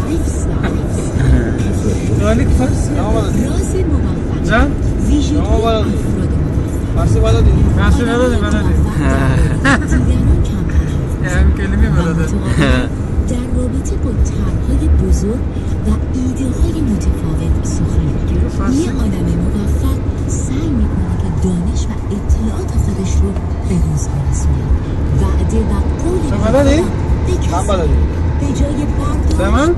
دانیک فارسی راز موفق جان ویژگی افراد فارسی بلدی فارسی بلدی دیگران کمتر هم کلمه بلده در رابطه با طرح‌های بزرگ و ایده‌های متفاوت سخن میگه. یه آدم موفق سعی میکنه که دانش و اطلاعات خودش رو به روز برسونه. وعده و قول تو بلدی؟ به کسی به جای برداشت